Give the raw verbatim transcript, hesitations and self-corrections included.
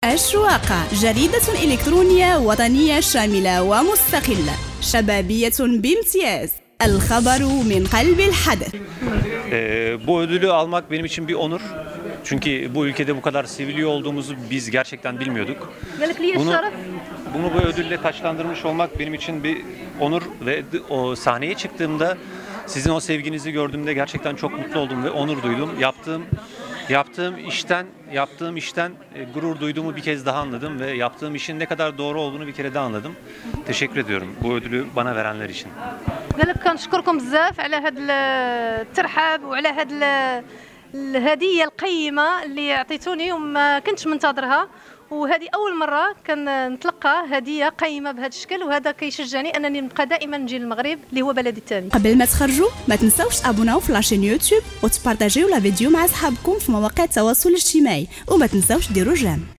الشواقة جريدة إلكترونية وطنية شاملة ومستقلة شبابية بامتياز. الخبر من قلب الحدث. Ee, bu ödülü almak benim için bir onur. Çünkü bu ülkede bu kadar seviliyor olduğumuzu biz gerçekten bilmiyorduk. Bunu, bunu bu ödülle taçlandırmış olmak benim için bir onur ve o sahneye çıktığımda sizin o sevginizi gördüğümde gerçekten çok mutlu oldum ve onur duydum. Yaptığım yaptığım işten yaptığım işten e, gurur duyduğumu bir kez daha anladım ve yaptığım işin ne kadar doğru olduğunu bir kere daha anladım. Teşekkür ediyorum bu ödülü bana verenler için. قال لك كنشكركم بزاف على هذا الترحاب وعلى هذه الهديه القيمه اللي عطيتوني وما كنتش منتظرها، وهذه اول مره كنتلقى هديه قيمه بهذا الشكل، وهذا كيشجعني انني نبقى دائما نجي للمغرب اللي هو بلدي الثاني. قبل ما تخرجوا ما تنساوش تابوناو في لاشين يوتيوب وتبارطاجيو لا فيديو مع اصحابكم في مواقع التواصل الاجتماعي، وما تنساوش ديروا جيم.